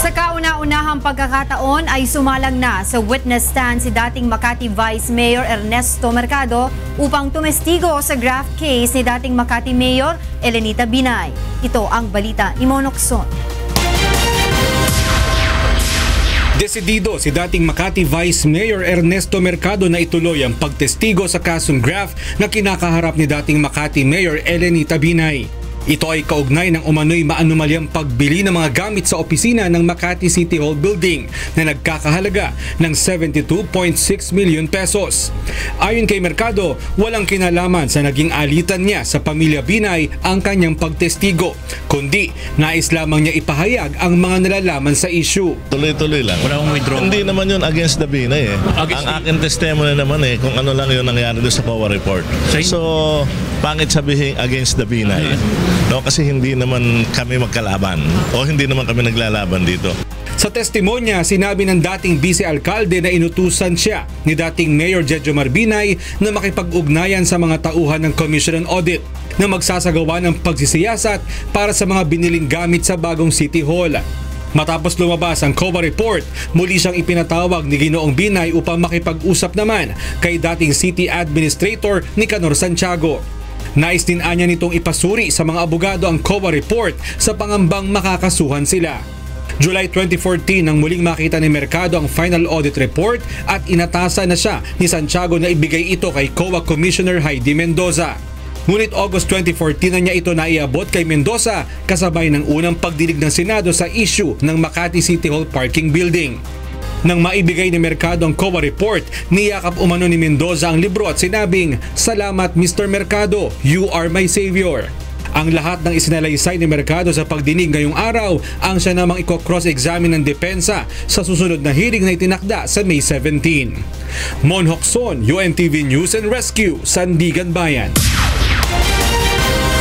Sa kauna-unahang pagkakataon ay sumalang na sa witness stand si dating Makati Vice Mayor Ernesto Mercado upang tumestigo sa graft case ni dating Makati Mayor Elenita Binay. Ito ang balita ni Monokson. Desidido si dating Makati Vice Mayor Ernesto Mercado na ituloy ang pagtestigo sa kasong graft na kinakaharap ni dating Makati Mayor Elenita Binay. Ito ay kaugnay ng umano'y maanumalyang pagbili ng mga gamit sa opisina ng Makati City Hall Building na nagkakahalaga ng 72.6 million pesos. Ayon kay Mercado, walang kinalaman sa naging alitan niya sa pamilya Binay ang kanyang pagtestigo, kundi nais lamang niya ipahayag ang mga nalalaman sa issue. Tuloy-tuloy lang. Wala akong withdraw. Hindi naman yun against the Binay eh. Ang akin testimony naman eh kung ano lang yun nangyari doon sa COA report. So, pangit sabihin against the Binay. No, kasi hindi naman kami magkalaban o hindi naman kami naglalaban dito. Sa testimonya, sinabi ng dating vice-alkalde na inutusan siya ni dating Mayor Jejomar Binay na makipag-ugnayan sa mga tauhan ng Commission on Audit na magsasagawa ng pagsisiyasat para sa mga biniling gamit sa bagong City Hall. Matapos lumabas ang COA report, muli siyang ipinatawag ni Ginoong Binay upang makipag-usap naman kay dating City Administrator Nicanor Santiago. Nais din anya nitong ipasuri sa mga abogado ang COA report sa pangambang makakasuhan sila. July 2014 nang muling makita ni Mercado ang final audit report at inatasan na siya ni Santiago na ibigay ito kay COA Commissioner Heidi Mendoza. Ngunit August 2014 na niya ito naiabot kay Mendoza kasabay ng unang pagdinig ng Senado sa issue ng Makati City Hall Parking Building. Nang maibigay ni Mercado ang COA report, niyakap umano ni Mendoza ang libro at sinabing, "Salamat Mr. Mercado, you are my savior." Ang lahat ng isinalaysay ni Mercado sa pagdinig ngayong araw ang siya namang i-cross-examine ng depensa sa susunod na hearing na itinakda sa May 17. Mon Hokson, UNTV News and Rescue, Sandigan Bayan.